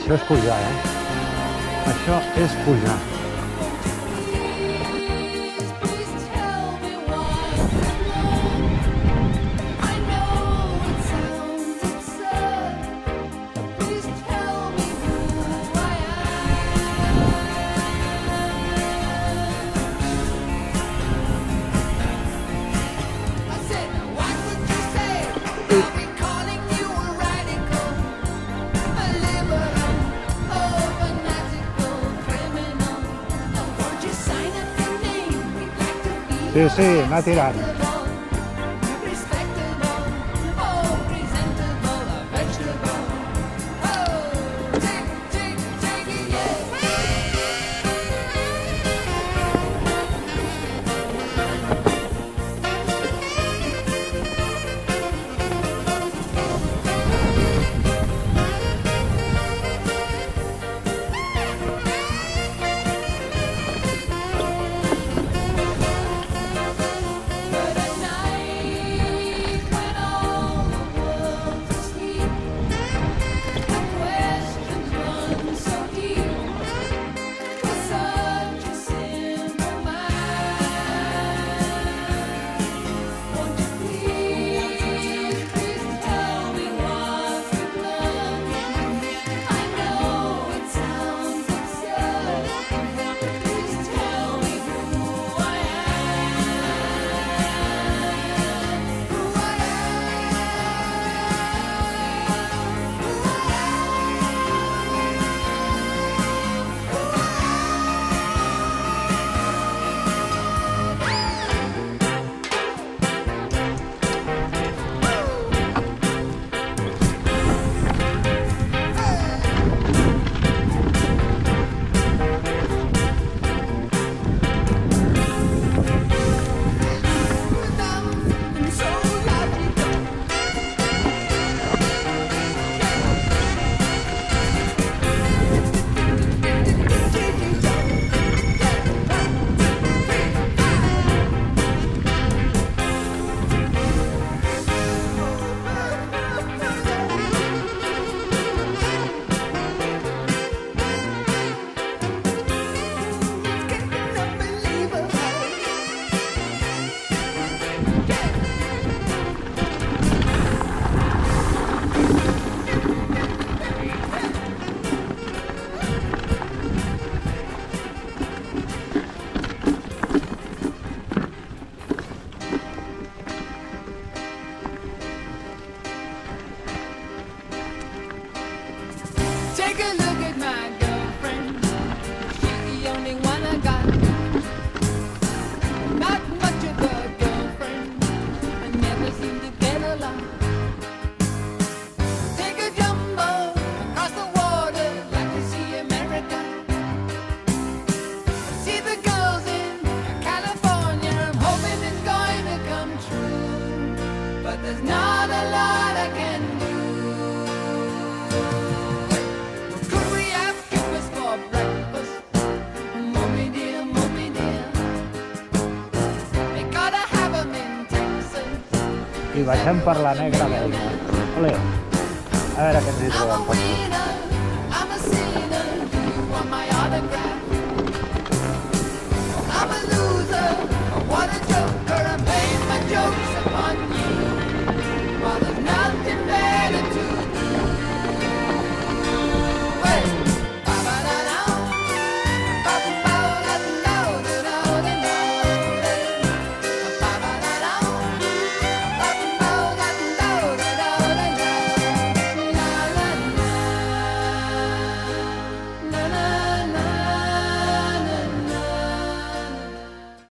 Això és pujar, Això és pujar. Sí, anar tirant. Take a look at my girlfriend. She's the only one I got. Not much of a girlfriend. I never seem to get along. Take a jumbo across the water, like to see America. See the girls in California. I'm hoping it's going to come true, but there's not a lot I can do. I baixem per la negra belga. Olé. A veure què ens hi trobem per aquí. I'm a loser, what a joker, I'm paying my jokes.